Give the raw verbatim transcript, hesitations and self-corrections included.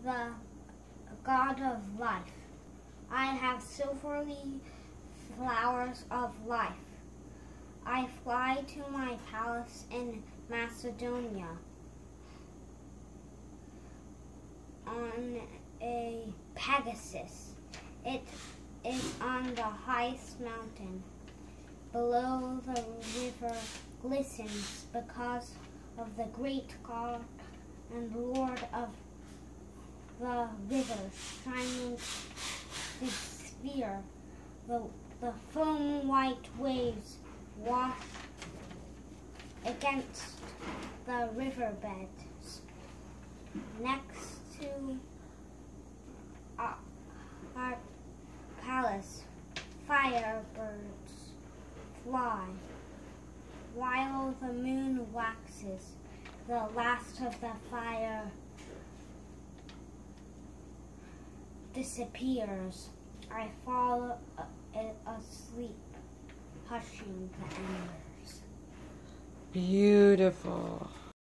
the god of life. I have silvery flowers of life. I fly to my palace in Macedonia on a Pegasus. It is on the highest mountain. Below the river glistens because of the great God and Lord of the rivers, shining the sphere. The, the foam white waves wash against the riverbeds. Next to our, our palace, firebirds fly, while the moon waxes. The last of the fire disappears. I fall asleep, hushing the embers. Beautiful.